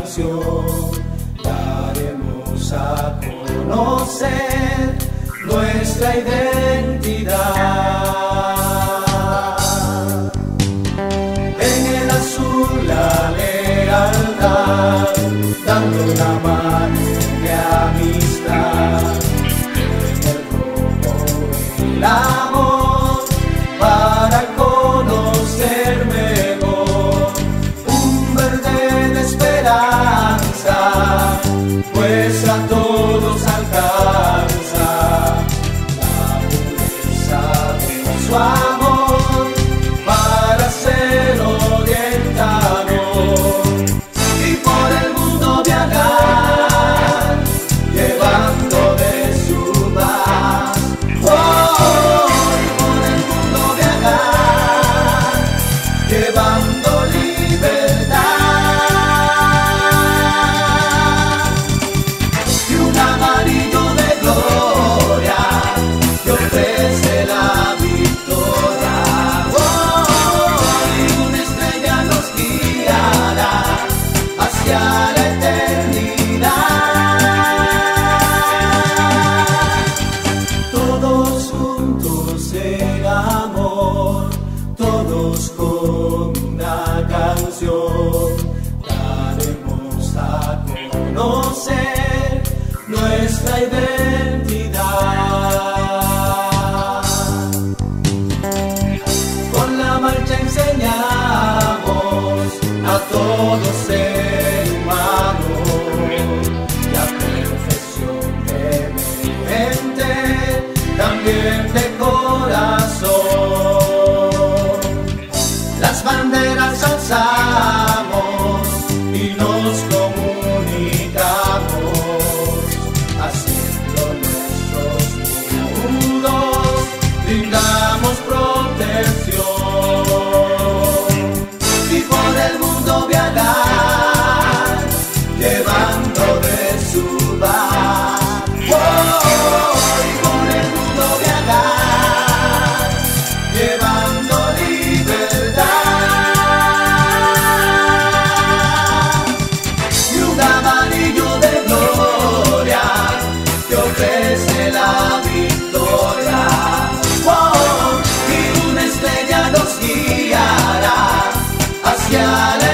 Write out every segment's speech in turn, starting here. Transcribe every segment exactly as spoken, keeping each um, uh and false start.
canción, daremos a conocer nuestra identidad. En el azul la lealtad, dando una mano de amistad. En el rojo el amor, para conocer mejor. Un verde de esperanza, pues a todos alcanza. La pureza de su amor, para ser orientador. Y por el mundo viajar, llevando de su paz. Oh, y por el mundo viajar, llevando libertad. Y un amarillo de gloria que ofrece la victoria. Oh, y una estrella nos guiará hacia la eternidad. Todos juntos en amor, todos con una canción, daremos a conocer nuestra identidad. Con la marcha enseñamos a todos ser humanos, la perfección de mente, también de corazón. Las banderas alzamos y nos comunicamos, haciendo nuestros nudos, brindamos protección. Y por el mundo viajar, llevando de su paz. Oh, y por el mundo viajar, llevando libertad. Y un amarillo de gloria que ofrece la victoria. Oh, y una estrella nos guiará hacia la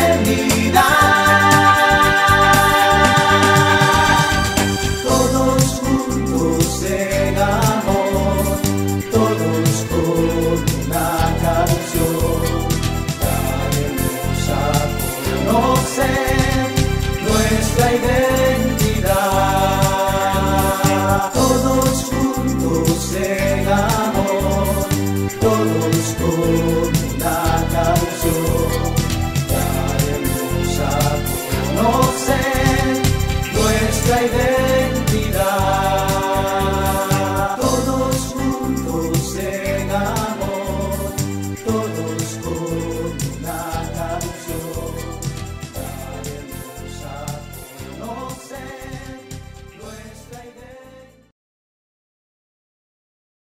eternidad. Todos juntos en amor, todos con una canción, daremos a conocer nuestra identidad. Todos juntos en